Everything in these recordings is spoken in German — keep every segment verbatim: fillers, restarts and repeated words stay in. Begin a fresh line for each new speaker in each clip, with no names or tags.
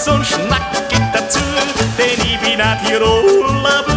Schnaps und Schnack geht dazu, denn ich bin ein Tiroler Bub.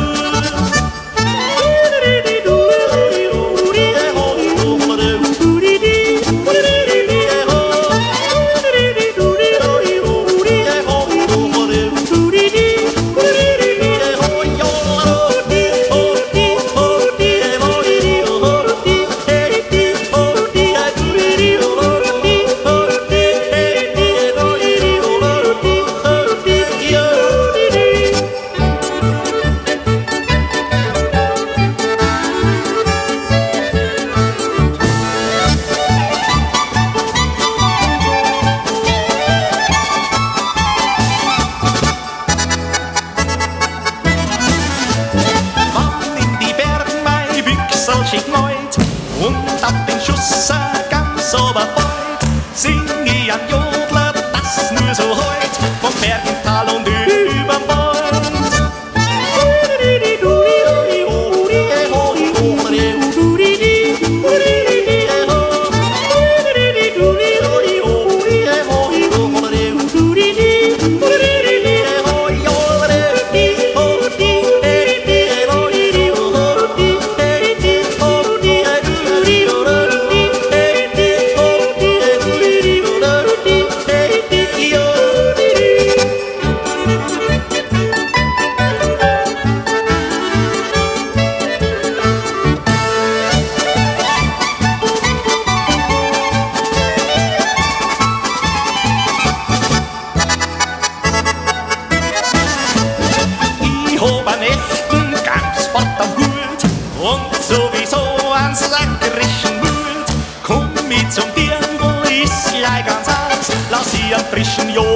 Und auf den Schuss ganz oberfreut sing ich an Jodler, das nur so heut vom Berg ins Tal und überm Wald. Echten Gamsport am Hut und sowieso ein sackerischen Mut. Komm mit zum Dirndl, ist gleich ganz aus, lass sie am frischen Jo